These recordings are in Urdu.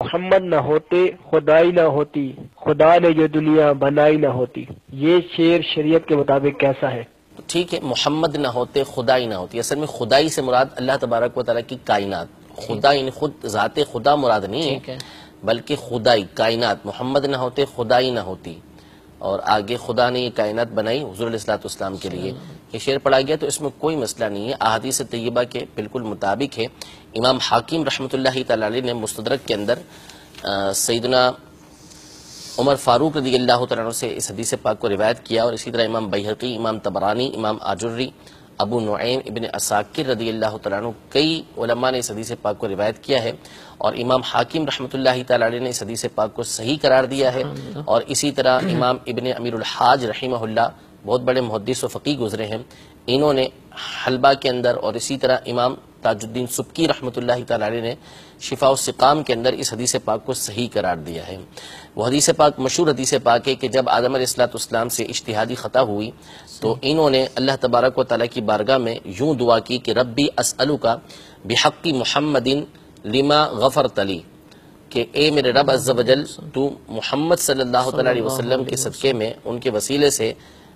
محمد نہ ہوتے خدائی نہ ہوتی، خدا نے یہ دنیا بنائی نہ ہوتی۔ یہ شعر شریعت کے مطابق کیسا ہے؟ ٹھیک ہے، محمد نہ ہوتے خدائی نہ ہوتی، اصل میں خدائی سے مراد اللہ تبارک و تعالیٰ کی کائنات، خدا یعنی خود ذات خدا مراد نہیں ہے بلکہ خدائی کائنات، محمد نہ ہوتے خدائی نہ ہوتی، اور آگے خدا نے یہ کائنات بنائی حضور علیہ الصلوۃ والسلام کے لیے، یہ شعر پڑھا گیا تو اس میں کوئی مسئلہ نہیں ہے، احادیث طیبہ کے بالکل مطابق ہے۔ امام حاکم رحمۃ اللہ تعالی علیہ نے مستدرک کے اندر سیدنا عمر فاروق رضی اللہ تعالیٰ عنہ سے اس حدیث پاک کو روایت کیا، اور اسی طرح امام بیہقی، امام طبرانی، امام آجری، ابو نعیم ابن عساکر رضی اللہ تعالیٰ عنہ، کئی علماء نے اس حدیث پاک کو روایت کیا ہے، اور امام حاکم رحمۃ اللہ تعالیٰ علیہ نے اس حدیث پاک کو صحیح قرار دیا ہے، اور اسی طرح امام ابن امیر الحاج رحمہ اللہ بہت بڑے محدث و فقیہ گزرے ہیں، انہوں نے حلبہ کے اندر، اور اسی طرح امام تاج الدین سبکی رحمۃ اللہ تعالیٰ علیہ نے شفاء السقام کے اندر اس حدیث پاک کو صحیح قرار دیا ہے۔ وہ حدیث پاک مشہور حدیث پاک ہے کہ جب آدم علیہ السلام سے اجتہادی خطا ہوئی تو انہوں نے اللہ تبارک و تعالیٰ کی بارگاہ میں یوں دعا کی کہ ربی اسألک بحق محمد لما غفرت لی، کہ اے میرے رب عز و جل تو محمد صلی اللہ علیہ وسلم کے صدقے میں ان کے وسیلے سے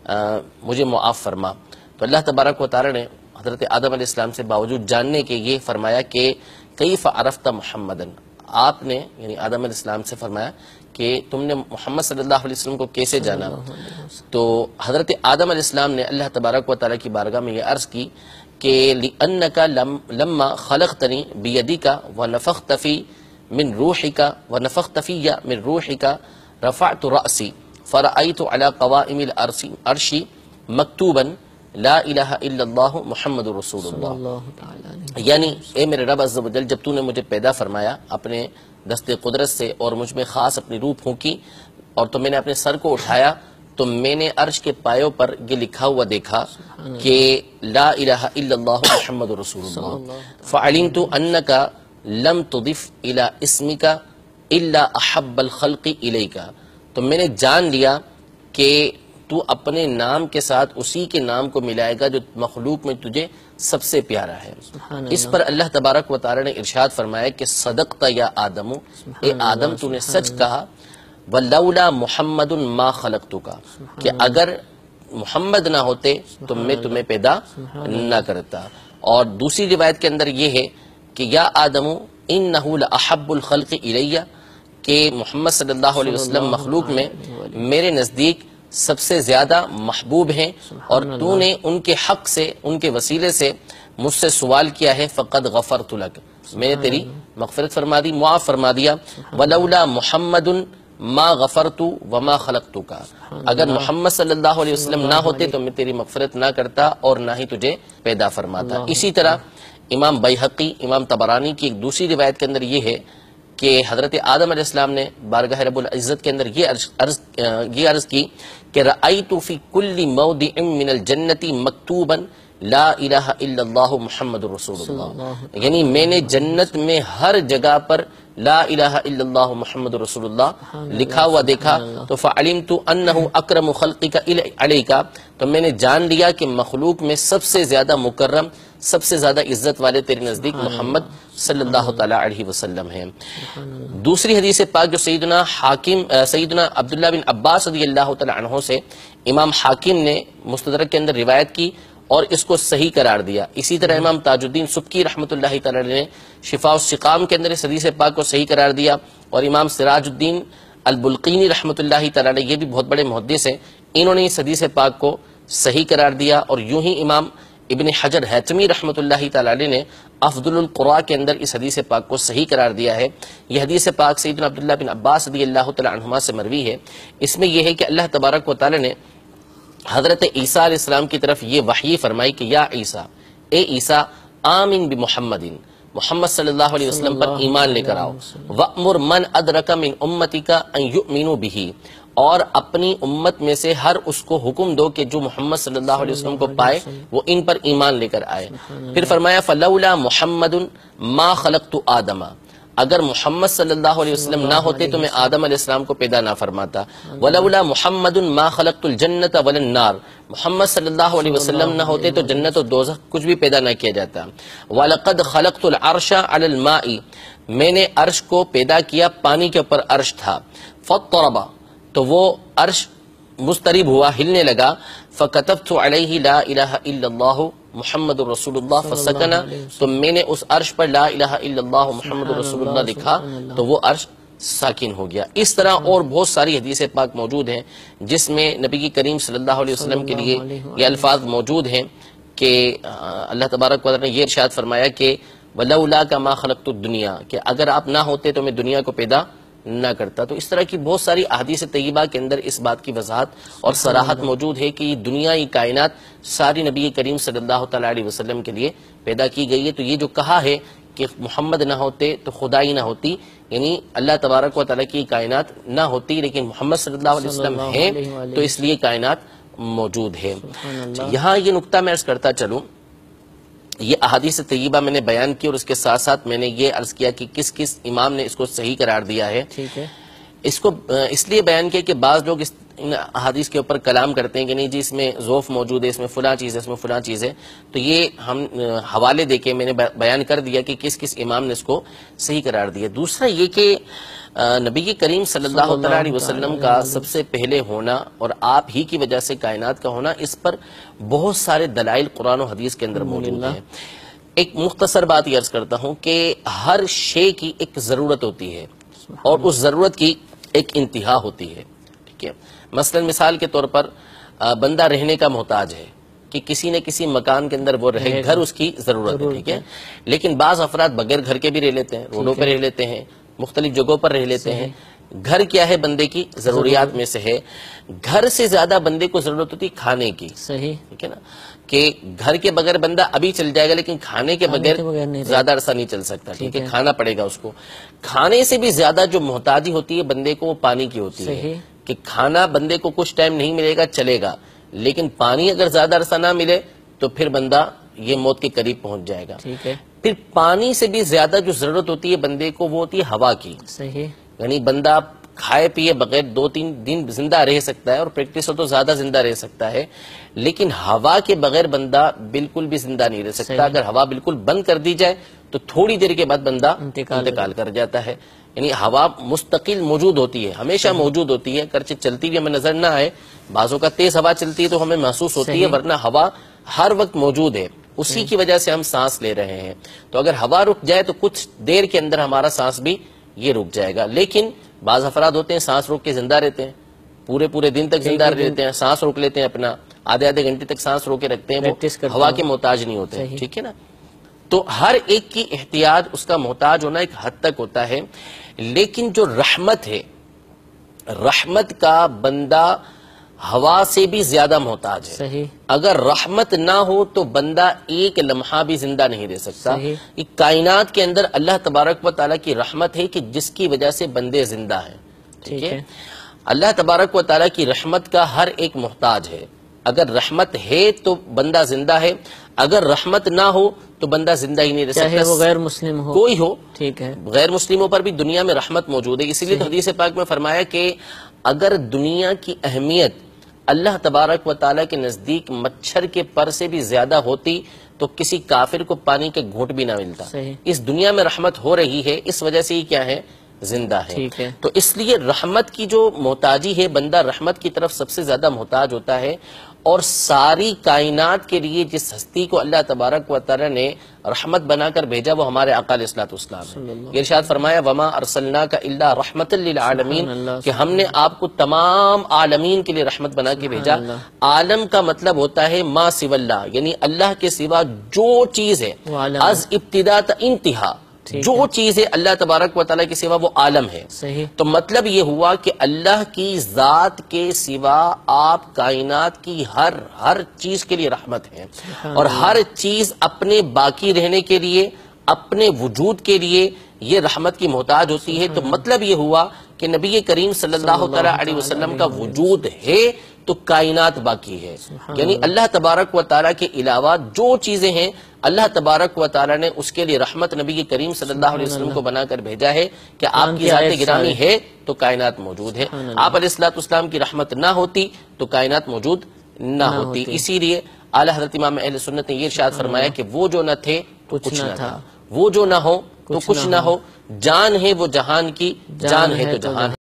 مجھے معاف فرما۔ تو اللہ تبارک و تعالیٰ نے حضرت آدم علیہ السلام سے باوجود جاننے کے یہ فرمایا کہ کیف عرفت محمدن، آپ نے یعنی آدم علیہ السلام سے فرمایا کہ تم نے محمد صلی اللہ علیہ وسلم کو کیسے جانا؟ تو حضرت آدم علیہ السلام نے اللہ تبارک و تعالیٰ کی بارگاہ میں یہ عرض کی کہ لِأَنَّكَ لَمَّا خَلَقْتَنِي بِيَدِكَ وَنَفَخْتَ فِي مِن رُوحِكَ وَنَفَخْتَ فِيَّ مِن رُوحِكَ رَفَعْتُ رَأْسِي فَرَأَيْتُ عَلَى قَوَائِمِ الْعَرْشِ مَكْتُوبًا لا الہ الا اللہ محمد رسول اللہ، یعنی اے میرے رب عز و جل جب تو نے مجھے پیدا فرمایا اپنے دست قدرت سے اور مجھ میں خاص اپنی روح پھونکی، اور تو میں نے اپنے سر کو اٹھایا تو میں نے عرش کے پایوں پر یہ لکھا ہوا دیکھا کہ لا الہ الا اللہ محمد رسول اللہ، فعلمت انک لم تضف الى اسمک الا احب الخلق الیک، تو میں نے جان لیا کہ تو اپنے نام کے ساتھ اسی کے نام کو ملائے گا جو مخلوق میں تجھے سب سے پیارا ہے۔ اس پر اللہ تبارک و تعالی نے ارشاد فرمایا کہ صدقت یا آدم، اے آدم تو نے سچ کہا، ولولا محمد ما خلقتک، کہ اگر محمد نہ ہوتے تو میں تمہیں پیدا نہ کرتا۔ اور دوسری روایت کے اندر یہ ہے کہ یا آدم انہ لاحب الخلق الی، کہ محمد صلی اللہ علیہ وسلم مخلوق میں میرے نزدیک سب سے زیادہ محبوب ہیں، اور تو نے ان کے حق سے ان کے وسیلے سے مجھ سے سوال کیا ہے، فقد غفرت لک، میں نے تیری مغفرت فرما دی، معاف فرما دیا، ولولا محمد ما غفرت وما خلقتک، اگر محمد صلی اللہ علیہ وسلم نہ ہوتے تو میں تیری مغفرت نہ کرتا اور نہ ہی تجھے پیدا فرماتا۔ اسی طرح امام بیہقی، امام طبرانی کی ایک دوسری روایت کے اندر یہ ہے کہ حضرت آدم علیہ السلام نے بارگاہ رب العزت کے اندر یہ عرض کی کہ رأیت فی کل موضع من الجنت مکتوبا لا الہ الا اللہ محمد رسول اللہ، یعنی میں نے جنت میں ہر جگہ پر لا الہ الا اللہ محمد رسول اللہ لکھا ہوا دیکھا، تو فعلمت انہ اکرم خلقک علیک، تو میں نے جان لیا کہ مخلوق میں سب سے زیادہ مکرم، سب سے زیادہ عزت والے تیرے نزدیک محمد صلی اللہ تعالی علیہ وسلم ہیں۔ دوسری حدیث پاک جو سیدنا عبداللہ بن عباس رضی اللہ تعالی عنہ سے امام حاکم نے مستدرک کے اندر روایت کی اور اس کو صحیح قرار دیا، اسی طرح امام تاج الدین سبکی رحمۃ اللہ تعالی نے شفاء السقام کے اندر اس حدیث پاک کو صحیح قرار دیا، اور امام سراج الدین البلقینی رحمۃ اللہ تعالی، یہ بھی بہت بڑے محدث ہیں، انہوں نے اس حدیث پاک کو صحیح قرار دیا، اور یوں ہی امام ابن حجر حیتمی رحمۃ اللہ تعالی نے افضل القراء کے اندر اس حدیث پاک کو صحیح قرار دیا ہے۔ یہ حدیث پاک سیدنا عبداللہ بن عباس رضی اللہ تعالی عنہما سے مروی ہے، اس میں یہ ہے کہ اللہ تبارک و تعالی نے حضرت عیسیٰ علیہ السلام کی طرف یہ وحی فرمائی کہ یا عیسیٰ، اے عیسیٰ آمن بمحمد، محمد صلی اللہ علیہ وسلم پر ایمان لے کر آؤ، وَأْمُرْ مَنْ أَدْرَكَ مِنْ أُمَّتِكَ أَنْ يُؤْمِنُوا بِهِ، اور اپنی امت میں سے ہر اس کو حکم دو کہ جو محمد صلی اللہ علیہ وسلم کو پائے وہ ان پر ایمان لے کر آئے۔ پھر فرمایا فَلَوْلَا مُحَمَّدٌ مَا خَلَقْتُ آدَمَ، اگر محمد صلی اللہ علیہ وسلم نہ ہوتے تو میں آدم علیہ السلام کو پیدا نہ فرماتا، وَلَوْلَا مُحَمَّدٌ مَا خَلَقْتُ الْجَنَّةَ وَلَا النَّارَ، محمد صلی اللہ علیہ وسلم نہ ہوتے تو جنت و دوزخ کچھ بھی پیدا نہ کیا جاتا، وَلَقَدْ خَلَقْتُ الْعَرْشَ عَلَى الْمَاءِ، میں نے عرش کو پیدا کیا، پانی کے اوپر عرش تھا، فاضطرب، تو وہ عرش مضطرب ہوا، ہلنے لگا، فکتبت علیہ لا الہ الا اللہ محمد رسول اللہ فسکن، تو میں نے اس عرش پر لا الہ الا اللہ محمد رسول اللہ لکھا تو وہ عرش ساکن ہو گیا۔ اس طرح اور بہت ساری حدیث پاک موجود ہیں جس میں نبی کریم صلی اللہ علیہ وسلم کے لیے یہ الفاظ موجود ہیں کہ اللہ تبارک و تعالی نے یہ ارشاد فرمایا کہ وَلَوْلَاكَ مَا خَلَقْتُ الدُّنْيَا، کہ اگر آپ نہ ہوتے تو میں دنیا کو پیدا نہ کرتا۔ تو اس طرح کی بہت ساری احادیث طیبہ کے اندر اس بات کی وضاحت اور صراحت موجود ہے کہ یہ دنیا، یہ کائنات ساری نبی کریم صلی اللہ تعالی علیہ وسلم کے لیے پیدا کی گئی ہے۔ تو یہ جو کہا ہے کہ محمد نہ ہوتے تو خدائی نہ ہوتی، یعنی اللہ تبارک و تعالیٰ کی کائنات نہ ہوتی لیکن محمد صلی اللہ علیہ وسلم ہیں تو اس لیے کائنات موجود ہے۔ یہاں یہ نقطہ میں عرض کرتا چلوں، یہ احادیث طیبہ میں نے بیان کی اور اس کے ساتھ ساتھ میں نے یہ عرض کیا کہ کس کس امام نے اس کو صحیح قرار دیا ہے۔ اس کو اس لیے بیان کیا کہ بعض لوگ ان احادیث کے اوپر کلام کرتے ہیں کہ نہیں جی اس میں ضعف موجود ہے، اس میں فلاں چیز ہے، اس میں فلاں چیز ہے، تو یہ ہم حوالے دے کے میں نے بیان کر دیا کہ کس کس امام نے اس کو صحیح قرار دیا۔ دوسرا یہ کہ نبی کریم صلی اللہ تعالی علیہ وسلم کا سب سے پہلے ہونا اور آپ ہی کی وجہ سے کائنات کا ہونا، اس پر بہت سارے دلائل قرآن و حدیث کے اندر موجود ہیں۔ ایک مختصر بات یہ عرض کرتا ہوں کہ ہر شے کی ایک ضرورت ہوتی ہے اور اس ضرورت کی ایک انتہا ہوتی ہے، ٹھیک ہے۔ مثلا مثال کے طور پر بندہ رہنے کا محتاج ہے کہ کسی نہ کسی مکان کے اندر وہ رہے، گھر اس کی ضرورت ہے، ٹھیک ہے۔ لیکن بعض افراد بغیر گھر کے بھی رہ لیتے ہیں، روڈوں پہ رہ لیتے ہیں، مختلف جگہوں پر رہ لیتے ہیں۔ گھر کیا ہے؟ بندے کی ضروریات میں سے ہے۔ گھر سے زیادہ بندے کو ضرورت ہوتی ہے کھانے کی، صحیح، ٹھیک ہے نا، کہ گھر کے بغیر بندہ ابھی چل جائے گا لیکن کھانے کے بغیر زیادہ عرصہ نہیں چل سکتا، ٹھیک ہے، کھانا پڑے گا اس کو۔ کھانے سے بھی زیادہ جو محتاجی ہوتی ہے بندے کو وہ پانی کی ہوتی ہے، کہ کھانا بندے کو کچھ ٹائم نہیں ملے گا چلے گا، لیکن پانی اگر زیادہ عرصہ نہ ملے تو پھر بندہ یہ موت کے قریب پہنچ جائے گا۔ پھر پانی سے بھی زیادہ جو ضرورت ہوتی ہے بندے کو وہ ہوتی ہے ہوا کی، صحیح، یعنی بندہ کھائے پیے بغیر 2-3 دن زندہ رہ سکتا ہے اور پریکٹس ہو تو زیادہ زندہ رہ سکتا ہے، لیکن ہوا کے بغیر بندہ بالکل بھی زندہ نہیں رہ سکتا۔ اگر ہوا بالکل بند کر دی جائے تو تھوڑی دیر کے بعد بندہ انتقال کر جاتا ہے۔ یعنی ہوا مستقل موجود ہوتی ہے، ہمیشہ موجود ہوتی ہے، اگرچہ چلتی بھی ہمیں نظر نہ آئے، بعضوں کا تیز ہوا چلتی ہے تو ہمیں محسوس ہوتی ہے، ورنہ ہوا ہر وقت موجود ہے، اسی کی وجہ سے ہم سانس لے رہے ہیں۔ تو اگر ہوا رک جائے تو کچھ دیر کے اندر ہمارا سانس بھی یہ رک جائے گا۔ لیکن بعض افراد ہوتے ہیں سانس روک کے زندہ رہتے ہیں، پورے دن تک زندہ رہتے ہیں، سانس روک لیتے ہیں، اپنا آدھے گھنٹے تک سانس روک کے رکھتے ہیں، وہ ہوا کے محتاج نہیں ہوتے، ٹھیک ہے نا۔ تو ہر ایک کی احتیاط، اس کا محتاج ہونا ایک حد تک ہوتا ہے، لیکن جو رحمت ہے، رحمت کا بندہ ہوا سے بھی زیادہ محتاج ہے۔ اگر رحمت نہ ہو تو بندہ ایک لمحہ بھی زندہ نہیں رہ سکتا۔ یہ کائنات کے اندر اللہ تبارک و تعالیٰ کی رحمت ہے کہ جس کی وجہ سے بندے زندہ ہیں، ٹھیک ہے۔ اللہ تبارک و تعالیٰ کی رحمت کا ہر ایک محتاج ہے۔ اگر رحمت ہے تو بندہ زندہ ہے، اگر رحمت نہ ہو تو بندہ زندہ ہی نہیں رہ سکتا، چاہے وہ غیر مسلم ہو، کوئی ہو، ٹھیک ہے۔ غیر مسلموں پر بھی دنیا میں رحمت موجود ہے، اسی لیے حدیث پاک میں فرمایا کہ اگر دنیا کی اہمیت اللہ تبارک و تعالیٰ کے نزدیک مچھر کے پر سے بھی زیادہ ہوتی تو کسی کافر کو پانی کے گھونٹ بھی نہ ملتا۔ اس دنیا میں رحمت ہو رہی ہے، اس وجہ سے ہی کیا ہے؟ زندہ ہے۔ تو اس لیے رحمت کی جو محتاجی ہے، بندہ رحمت کی طرف سب سے زیادہ محتاج ہوتا ہے، اور ساری کائنات کے لیے جس ہستی کو اللہ تبارک و تعالی نے رحمت بنا کر بھیجا وہ ہمارے آقا علیہ الصلوۃ والسلام ہے۔ یہ ارشاد فرمایا وما ارسلناک الا رحمۃ للعالمین، کہ ہم نے آپ کو تمام عالمین کے لیے رحمت بنا کے بھیجا۔ عالم کا مطلب ہوتا ہے ما سوى اللہ، یعنی اللہ کے سوا جو چیز ہے، از ابتدا تا انتہا جو چیز ہے اللہ تبارک و تعالیٰ کے سوا وہ عالم ہے۔ تو مطلب یہ ہوا کہ اللہ کی ذات کے سوا آپ کائنات کی ہر چیز کے لیے رحمت ہے، اور ہر چیز اپنے باقی رہنے کے لیے، اپنے وجود کے لیے یہ رحمت کی محتاج ہوتی ہے۔ تو مطلب یہ ہوا کہ نبی کریم صلی اللہ علیہ وسلم کا وجود ہے تو کائنات باقی ہے، یعنی اللہ تبارک و تعالیٰ کے علاوہ جو چیزیں ہیں اللہ تبارک و تعالیٰ نے اس کے لیے رحمت نبی کریم صلی اللہ علیہ وسلم کو بنا کر بھیجا ہے کہ آپ کی ذات گرامی ہے تو کائنات موجود ہے۔ آپ علیہ الصلوۃ والسلام کی رحمت نہ ہوتی تو کائنات موجود نہ ہوتی۔ اسی لیے اعلیٰ حضرت امام اہل سنت نے یہ ارشاد فرمایا کہ وہ جو نہ تھے کچھ نہ تھا، وہ جو نہ ہو تو کچھ نہ ہو، جان ہے وہ جہان کی، جان ہے تو جہان ہے۔